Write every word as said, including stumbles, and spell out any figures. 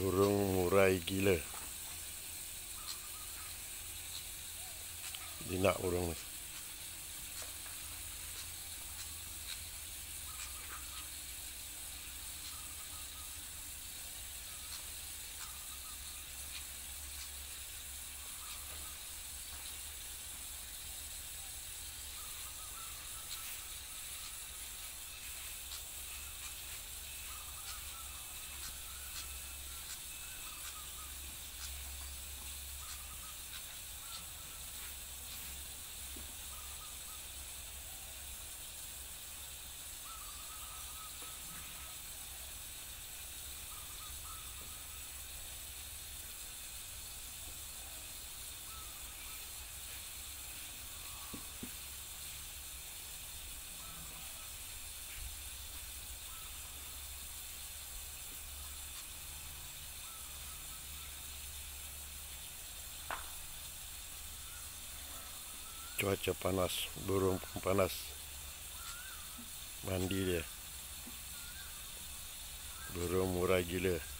Burung murai gila. Jinak burung ni. Cuaca panas, burung pun panas. Mandi dia. Burung murai gila.